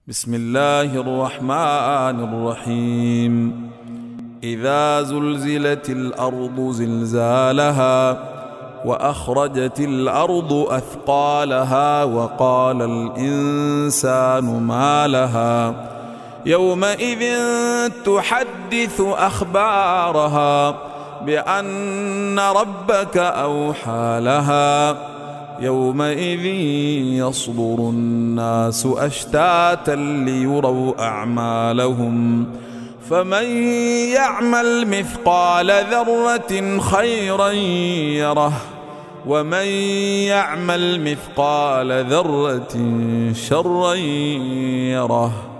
بسم الله الرحمن الرحيم. إذا زلزلت الأرض زلزالها وأخرجت الأرض أثقالها وقال الإنسان ما لها يومئذ تحدث أخبارها بأن ربك أوحى لها يومئذ يصدر الناس أشتاتا ليروا أعمالهم فمن يعمل مثقال ذرة خيرا يره ومن يعمل مثقال ذرة شرا يره.